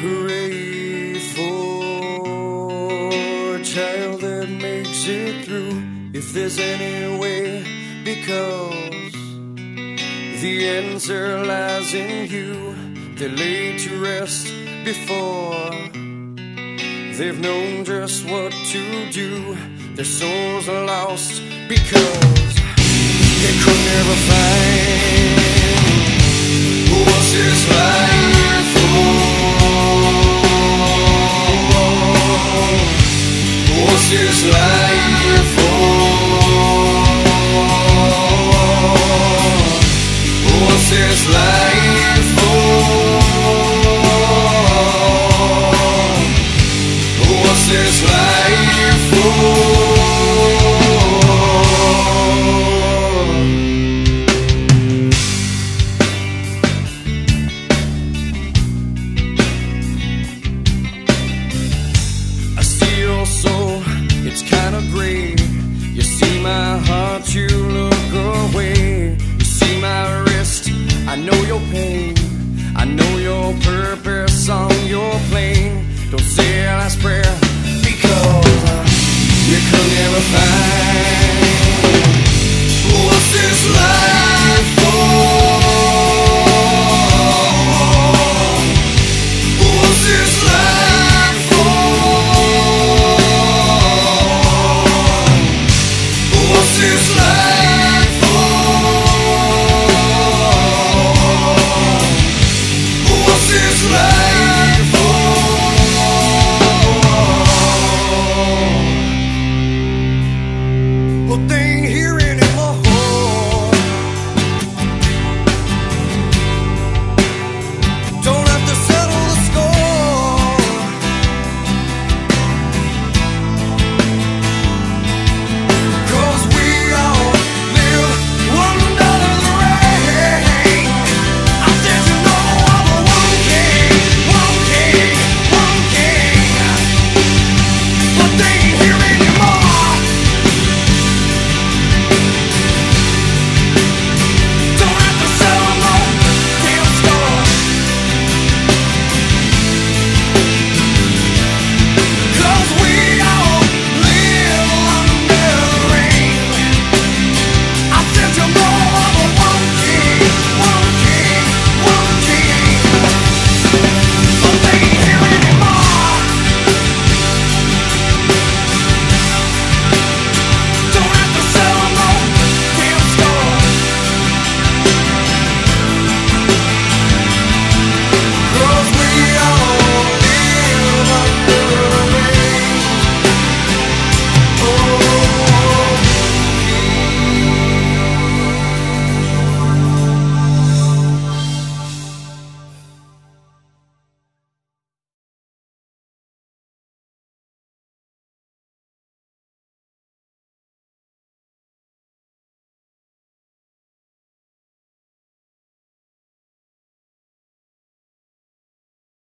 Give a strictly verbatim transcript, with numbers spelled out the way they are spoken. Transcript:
Hooray for a child that makes it through, if there's any way, because the answer lies in you. They're laid to rest before they've known just what to do. Their souls are lost because they could never find what's this life for. What's this life for? What's this life for? What's this life for?